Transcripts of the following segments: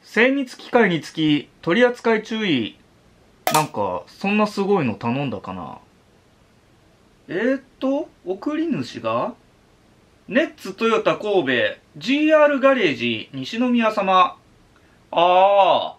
精密機械につき取扱い注意。なんかそんなすごいの頼んだかな。送り主がネッツトヨタ神戸 GR ガレージ西宮様。ああ、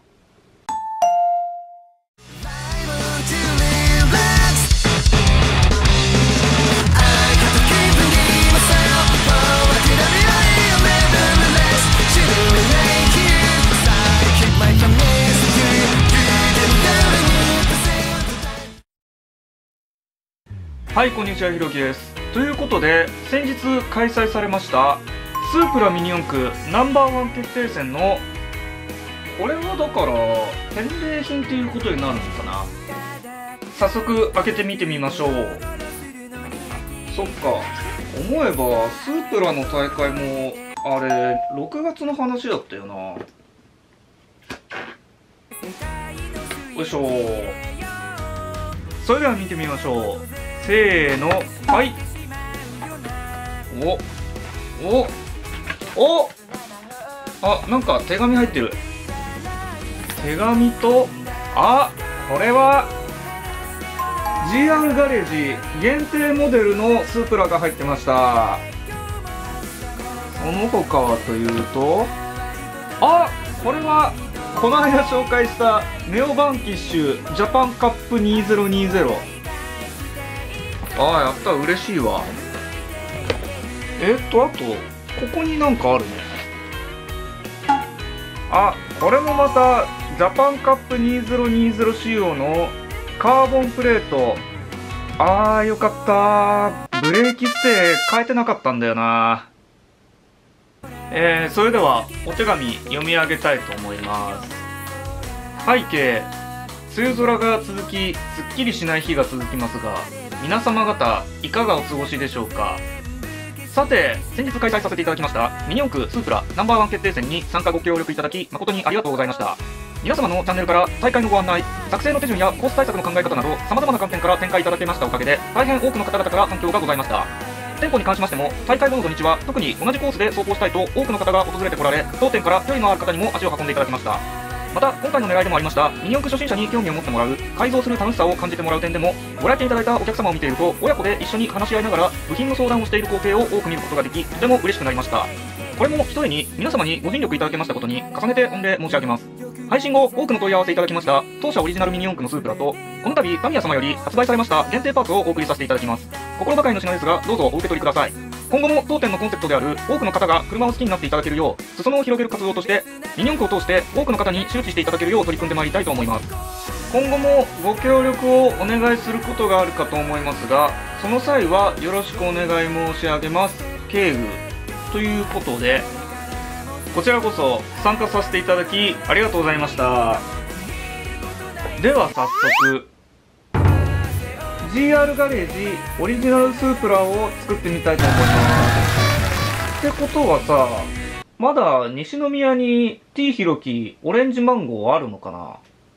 はい、こんにちは、ひろきです。ということで、先日開催されましたスープラミニ四駆ナンバーワン決定戦の、これはだから返礼品っていうことになるのかな。早速開けてみてみましょう。そっか、思えばスープラの大会もあれ6月の話だったよな。よいしょ。それでは見てみましょう。せーの、はい。あ、なんか手紙入ってる。手紙と、これは GR ガレージ限定モデルのスープラが入ってました。その他はというと、これはこの間紹介したネオバンキッシュジャパンカップ2020。やった、嬉しいわ。あとここになんかあるね。これもまたジャパンカップ2020仕様のカーボンプレート。よかった。ブレーキステ変えてなかったんだよな。それではお手紙読み上げたいと思います。背景、梅雨空が続き、すっきりしない日が続きますが、皆様方いかがお過ごしでしょうか。さて、先日開催させていただきましたミニ四駆スープラナンバーワン決定戦に参加ご協力いただき誠にありがとうございました。皆様のチャンネルから大会のご案内、作成の手順やコース対策の考え方など様々な観点から展開いただけましたおかげで、大変多くの方々から反響がございました。店舗に関しましても、大会後の土日は特に同じコースで走行したいと多くの方が訪れてこられ、当店から距離のある方にも足を運んでいただきました。また、今回の狙いでもありましたミニ四駆初心者に興味を持ってもらう、改造する楽しさを感じてもらう点でも、ご来店いただいたお客様を見ていると、親子で一緒に話し合いながら部品の相談をしている光景を多く見ることができ、とても嬉しくなりました。これもひとえに皆様にご尽力いただけましたことに重ねて御礼申し上げます。配信後多くの問い合わせいただきました当社オリジナルミニ四駆のスープラと、この度タミヤ様より発売されました限定パーツをお送りさせていただきます。心ばかりの品ですが、どうぞお受け取りください。今後も当店のコンセプトである多くの方が車を好きになっていただけるよう、裾野を広げる活動としてミニ四駆を通して多くの方に周知していただけるよう取り組んでまいりたいと思います。今後もご協力をお願いすることがあるかと思いますが、その際はよろしくお願い申し上げます。敬具ということで、こちらこそ参加させていただきありがとうございました。では早速 GR ガレージオリジナルスープラを作ってみたいと思います。ってことはさ、まだ西宮に T ひろきオレンジマンゴーあるのかな。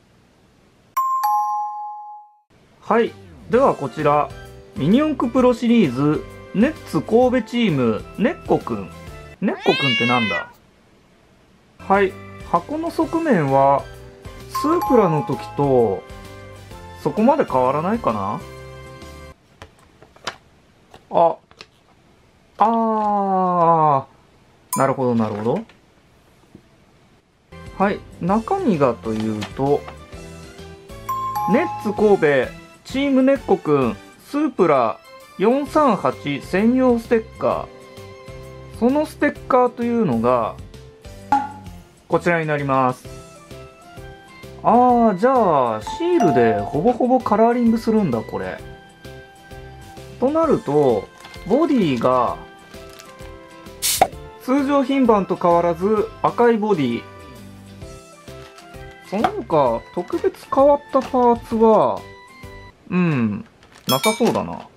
はい、ではこちらミニ四駆プロシリーズネッツ神戸チームねっこくん。ねっこくんってなんだ。はい、箱の側面はスープラの時とそこまで変わらないかな。なるほどなるほど。はい、中身がというと、ネッツ神戸チームねっこくんスープラ438専用ステッカー。そのステッカーというのがこちらになります。じゃあシールでほぼほぼカラーリングするんだこれ。となるとボディが通常品番と変わらず赤いボディ。その他特別変わったパーツはなさそうだな。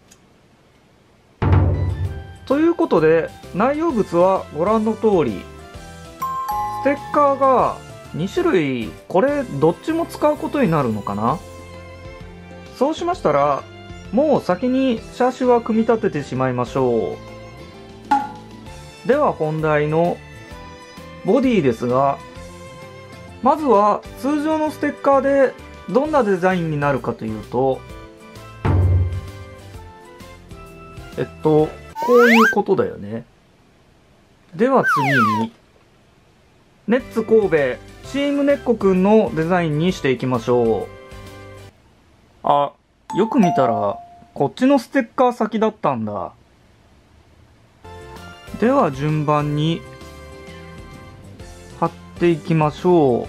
ということで内容物はご覧の通り、ステッカーが2種類、これどっちも使うことになるのかな。そうしましたらもう先にシャーシは組み立ててしまいましょう。では本題のボディですが、 まずは通常のステッカーでどんなデザインになるかというと、こういうことだよね。では次に、ネッツ神戸チームネッコくんのデザインにしていきましょう。あ、よく見たらこっちのステッカー先だったんだ。では順番に貼っていきましょう。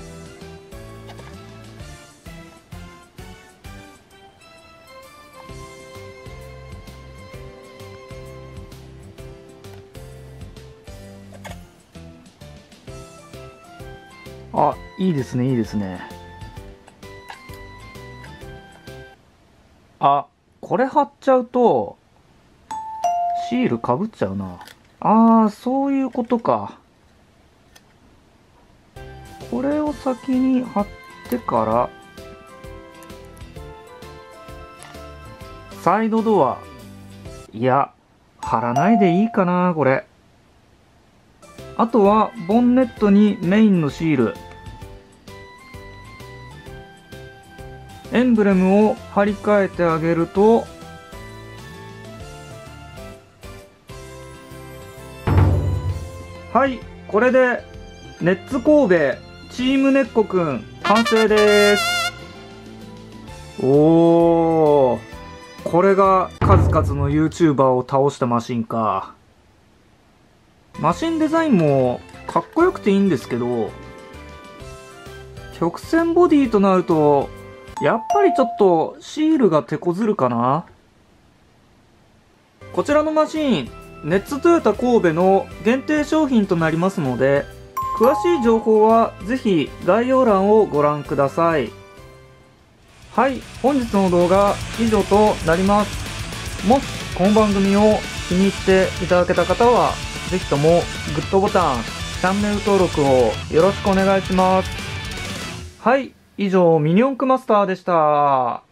あ、いいですね、いいですね。あ、これ貼っちゃうとシールかぶっちゃうな。ああ、そういうことか。これを先に貼ってからサイドドア、いや貼らないでいいかなこれ。あとはボンネットにメインのシール、エンブレムを貼り替えてあげると、はい、これでネッツ神戸チームネッコくん完成です。おー、これが数々の YouTuber を倒したマシンか。マシンデザインもかっこよくていいんですけど、曲線ボディとなるとやっぱりちょっとシールが手こずるかな。こちらのマシン、ネッツトヨタ神戸の限定商品となりますので、詳しい情報はぜひ概要欄をご覧ください。はい、本日の動画以上となります。もしこの番組を気に入っていただけた方は、ぜひともグッドボタン、チャンネル登録をよろしくお願いします。はい、以上ミニ四駆マスターでした。